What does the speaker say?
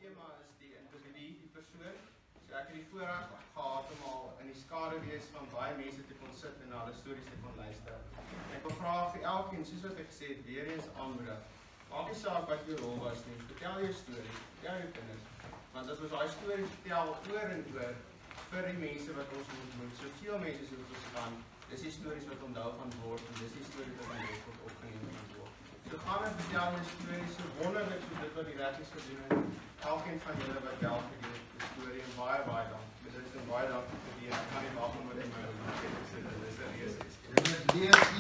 tema is die individu, die persoon. So ek het die voorreg gehad om al in die skare wees van baie mense te kon sit en na hulle stories te kon luister. En ek wil graag vir elkeen, soos wat ek gesê het, weer eens aanmoedig. Maak nie saak wat jou rol was nie, vertel jou stories, vertel jou kinders. Want as ons daai stories vertel oor en oor vir die mense wat ons ontmoet, soveel mense soos ons kan, dis die stories wat onthou gaan word en dis die stories wat in rekord opgeneem gaan word. So gaan en vertel jou stories, so wonderlik so dit wat die regties gedoen het. Elkeen van julle wat wel gedoen het, die storie en baie dankie. Dit is baie dankie vir die, ek kan nie wacht om wat in my oor te sê, dit is 'n reuse.